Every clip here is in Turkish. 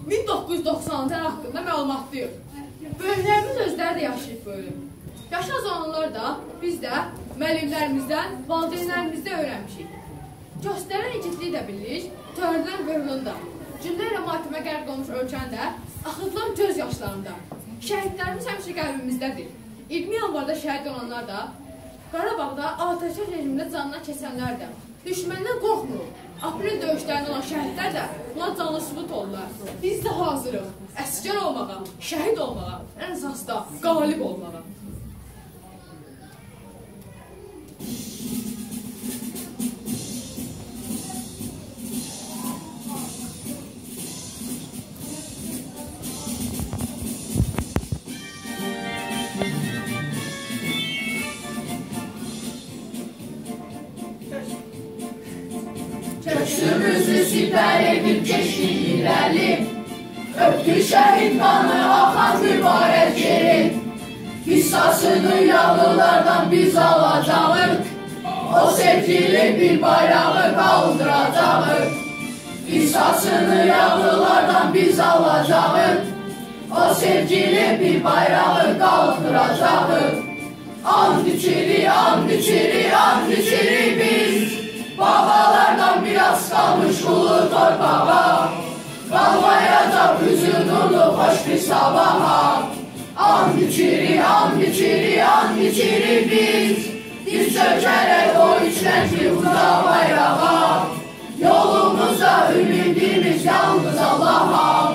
1990-cı il haqqında məlumatlıyıq. Böyüklərimiz özləri də yaşayıb böyle. Yaşa zamanlarda biz də müəllimlərimizdən, valideynlərimizdən öyrənmişik. Göstərən igidliyi də bilirik, törədilən qırğını da. Günlərlə matemə qərq olmuş ölkəndə, axıdılan göz yaşlarında. Şəhidlərimiz həmişə qəlbimizdədir. 20 yanvarda şəhid olanlar da, Qarabağda atəşkəş rejimində canına keçənlər də, düşməndən qorxmur. Aprel döyüşlərində olan şəhidlər də buna canlı sübut olurlar. Biz də hazırıq, əsgər olmağa, şəhid olmağa, ən əsasda qalib olmağa. Köksümüzü siper edip geçti ilerli, öptü şehit kanı akan mübarek yeri. Hissasını yağlılardan biz alacağız, o sevgili bir bayrağı kaldıracağız. Hissasını yağlılardan biz alacağız, o sevgili bir bayrağı kaldıracağız. And içeri, and içeri, and içeri biz. Babalardan biraz kalmış ulu torpağa, kalmayacak hüzün nurlu hoş bir sabaha. And içeri, and içeri, and içeri biz. Diz çökerek o üç renkli uza bayrağa, yolumuzda ümidimiz yalnız Allah'a.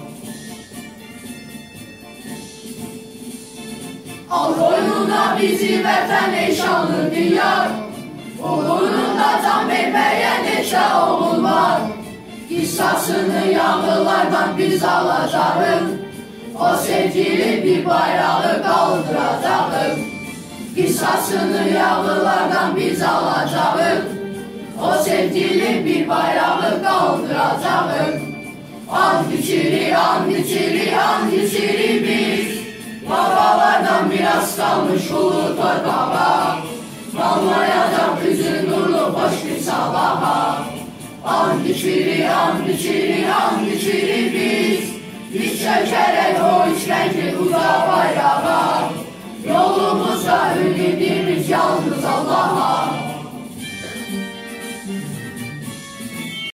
Al koynuna bizi vətən ey şanlı diyar, uğrunda can vermeye neçə oğul var. Hissasını yağlılardan biz alacağız, o sevgili bir bayrağı kaldıracağız. Hissasını yağlılardan biz alacağız, o sevgili bir bayrağı kaldıracağız. And içeri, and içeri, and içeri biz. Babalardan biraz kalmış ulu torpağa, kalmayacak hüzün nurlu hoş bir sabaha. And içeri, and içeri, and içeri biz. Diz çökerek o üç renkli uza bayrağa, yolumuzda ümidimiz yalnız